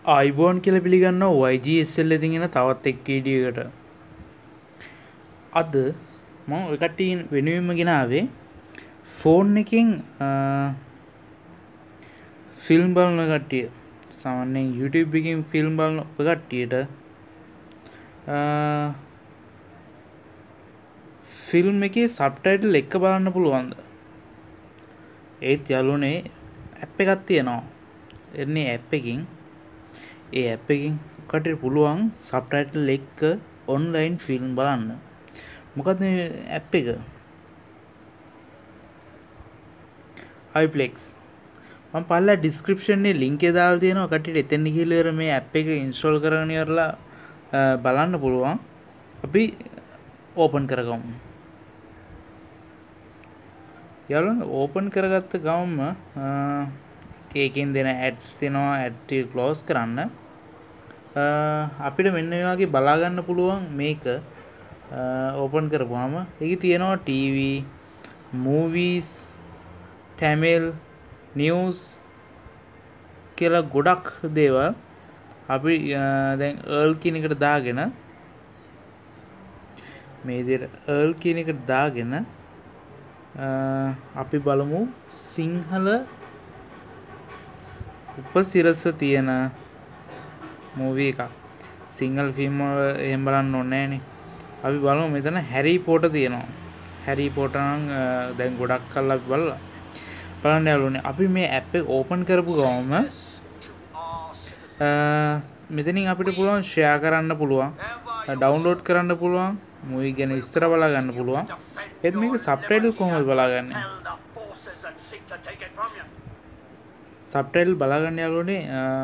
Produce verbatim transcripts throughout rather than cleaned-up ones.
අයිබෝන් කියලා පිළිගන්නවා Y G S L එකකින් එන තවත් එක් වීඩියෝ එකකට. අද මම ඔය කට්ටිය වෙනුවෙන්ම ගෙනාවේ ෆෝන් එකෙන් ෆිල්ම් බලන කට්ටිය. සාමාන්‍යයෙන් YouTube එකකින් ෆිල්ම් බලන ඔය කට්ටියට ෆිල්ම් එකේ සබ්ටයිටල් එක බලන්න පුළුවන්ද? ඒත් යාළුවනේ ඇප් එකක් තියෙනවා. එන්නේ ඇප් එකකින් ඒ ඇප් එකකින් කටට පුළුවන් සබ්ටයිටල් එක්ක ඔන්ලයින් ෆිල්ම් බලන්න. මොකක්ද මේ ඇප් එක? iPlex. මම පල්ලා ඩිස්ක්‍රිප්ෂන් එකේ ලින්ක් එක දාලා තියෙනවා. කටට එතෙන් ගිහලා මේ ඇප් එක ඉන්ස්ටෝල් කරගෙන ඉවරලා බලන්න පුළුවන්. අපි ඕපන් කරගමු. යාළුවනේ ඕපන් කරගත්ත ගමන්ම ඒකෙන් දෙන ඇඩ්ස් තියෙනවා. ඇඩ් ටික ක්ලෝස් කරන්න. අපිට මෙන්න මේ වගේ බලා ගන්න පුළුවන් මේක ඕපන් කරපුවාම. ඒකේ තියෙනවා ටීවී, movies, Tamil, news කියලා ගොඩක් දේවල්. අපි දැන් earl කියන එකට දාගෙන මේ විදිහට earl කියන එකට දාගෙන අපි බලමු සිංහල උපසිරස තියෙන මූවී එකක්. සිංහල ෆිල්ම් වල එහෙම බලන්න ඕනේ නෑනේ. අපි බලමු මෙතන හැරි පොටර් තියෙනවා. හැරි පොටර් නම් දැන් ගොඩක් කල් අපි බලලා. බලන්න යාළුවනේ අපි මේ ඇප් එක ඕපන් කරපු ගමන්ම මෙතනින් අපිට පුළුවන් ෂෙයා කරන්න පුළුවන්, ඩවුන්ලෝඩ් කරන්න පුළුවන්, මූවී ගැන විස්තර බලා ගන්න පුළුවන්. ඒත් මේක සබ්ටයිටල් කොහොමද බලාගන්නේ? සබ්ටයිටල් බලාගන්න යාළුවනේ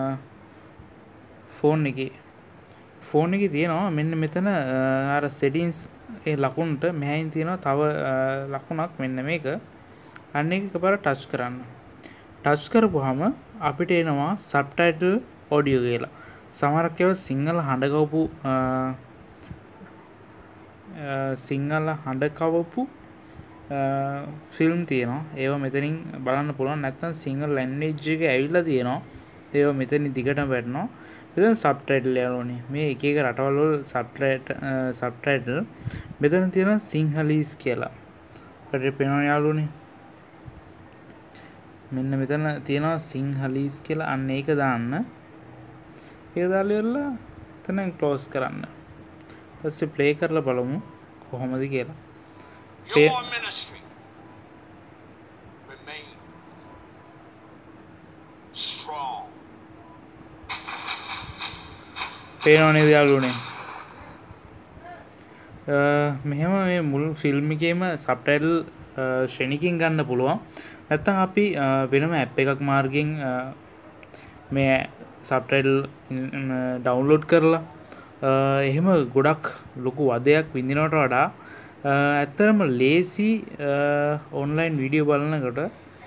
ෆෝන් එකේ ෆෝන් එකේ තියෙනවා මෙන්න මෙතන අර settings ඒ ලකුණට මෙහායින් තියෙනවා තව ලකුණක් මෙන්න මේක. අන්න ඒක එකපාරට ටච් කරන්න. ටච් කරපුවාම අපිට එනවා subtitle audio කියලා. සමහරක් ඒවා සිංහල හඬ කවපු සිංහල හඬ කවපු ෆිල්ම් තියෙනවා. ඒවා මෙතනින් බලන්න පුළුවන්. නැත්නම් සිංහල ලැන්ග්වේජ් එකේ ඇවිල්ලා තියෙනවා. ඒවා මෙතනින් දිගටම වැටෙනවා. මෙතන සබ්ටයිටල් යාළුවනේ. මේ එක එක රටවල් වල සබ්ටයිටල් සබ්ටයිටල් මෙතන තියෙනවා සිංහලීස් කියලා. අපිට පේනවා යාළුවනේ. මෙන්න මෙතන තියෙනවා සිංහලීස් කියලා. අන්න ඒක දාන්න. ඒක දාලා ඉවරලා එතන ක්ලෝස් කරන්න. ඊපස්සේ ප්ලේ කරලා බලමු කොහොමද කියලා. Your ministry remain strong. පේනව නේද යාළුවනේ? මෙහෙම මේ මුළු ෆිල්ම් එකේම සබ්ටයිටල් ශ්‍රේණියකින් ගන්න පුළුවන්. නැත්නම් අපි වෙනම ඇප් එකක් මාර්ගයෙන් මේ සබ්ටයිටල් ඩවුන්ලෝඩ් කරලා එහෙම ගොඩක් ලොකු වදයක් විඳිනවට වඩා ඇත්තටම ලේසි ඔන්ලයින් වීඩියෝ බලනකොට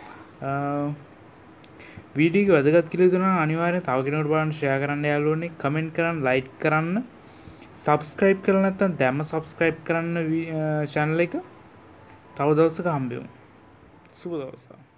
වීඩියෝ එක වැදගත් කියලා හිතනවා. අනිවාර්යෙන් තව කෙනෙකුට බලන්න ෂෙයා කරන්න යාළුවනේ. කමෙන්ට් කරන්න, ලයික් කරන්න, සබ්ස්ක්‍රයිබ් කරලා නැත්නම් දැම්ම සබ්ස්ක්‍රයිබ් කරන්න channel එක. තව දවසක හම්බෙමු. සුබ දවසක්.